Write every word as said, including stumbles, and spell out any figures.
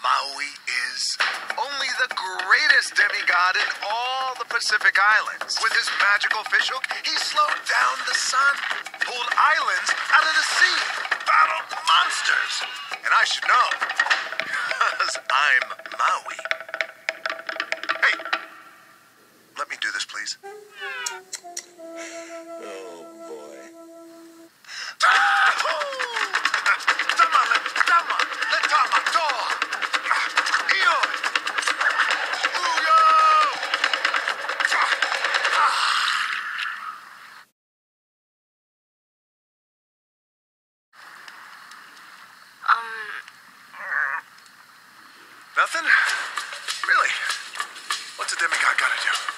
Maui is only the greatest demigod in all the Pacific Islands. With his magical fishhook, he slowed down the sun, pulled islands out of the sea, battled monsters. And I should know, because I'm Maui. Hey, let me do this, please. Oh, boy. Nothing? Really? What's a demigod gotta do?